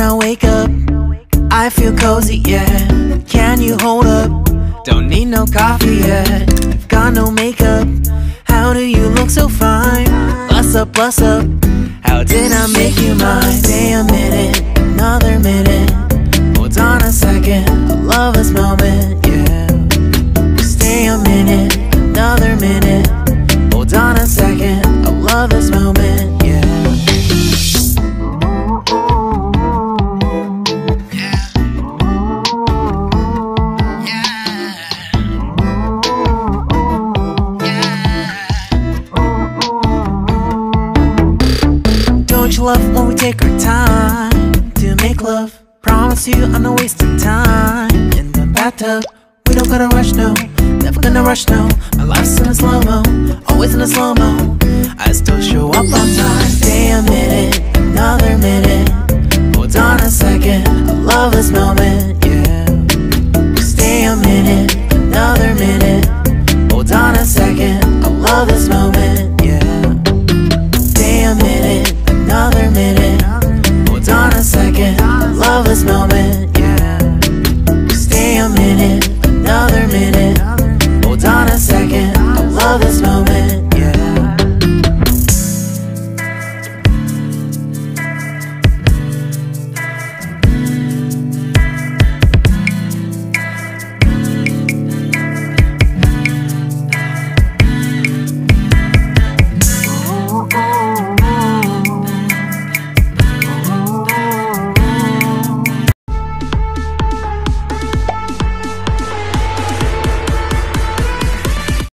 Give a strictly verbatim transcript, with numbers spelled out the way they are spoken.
I wake up, I feel cozy, yeah. Can you hold up? Don't need no coffee yet. I've got no makeup. How do you look so fine? Bust up, bust up. How did I make you mine? Stay a minute, another minute. Hold on a second, I love this moment, yeah. Stay a minute, another minute. Hold on a second, I love this moment, yeah. Don't you love when we take our time to make love? Promise you I'm not wasting time in the bathtub. We don't gotta rush, no, never gonna rush, no. My life's in a slow-mo, always in a slow-mo. I still show up on time. Stay a minute, another minute. Hold on a second, I love this moment.